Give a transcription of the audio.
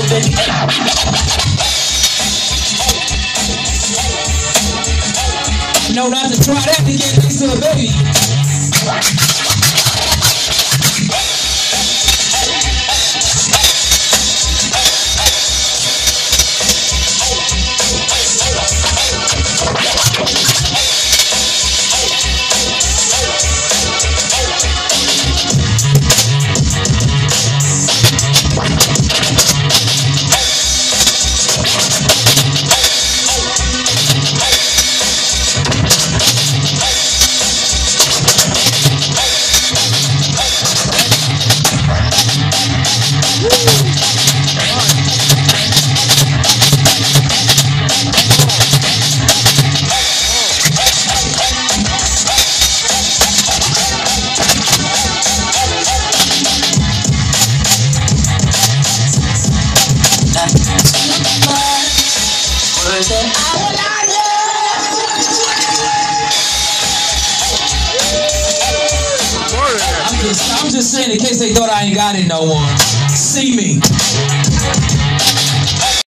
No, not to try that to get next to a baby. I'm just saying in case they thought I ain't got it no more. See me.